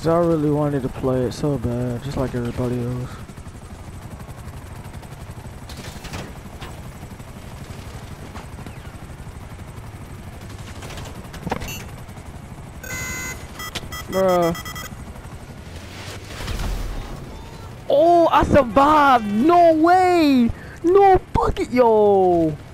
Cause I really wanted to play it so bad, just like everybody else. Bruh. Oh, I survived! No way! No fucking yo!